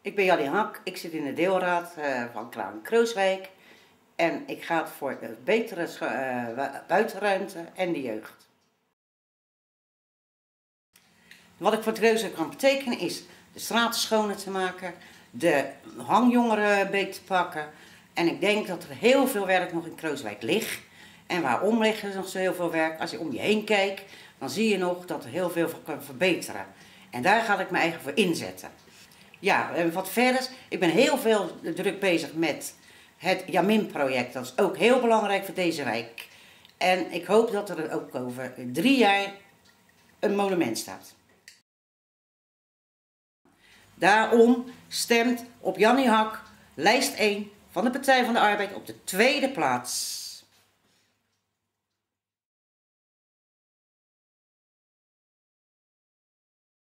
Ik ben Jannie Hak, ik zit in de deelraad van Kraan-Krooswijk en ik ga voor de betere buitenruimte en de jeugd. Wat ik voor Krooswijk kan betekenen is de straten schoner te maken, de hangjongeren beter te pakken. En ik denk dat er heel veel werk nog in Krooswijk ligt. En waarom ligt er nog zo heel veel werk? Als je om je heen kijkt, dan zie je nog dat er heel veel kan verbeteren. En daar ga ik me eigen voor inzetten. Ja, en wat verder, ik ben heel veel druk bezig met het Jamin-project. Dat is ook heel belangrijk voor deze wijk. En ik hoop dat er ook over 3 jaar een monument staat. Daarom stemt op Jannie Hak, lijst 1 van de Partij van de Arbeid op de 2e plaats.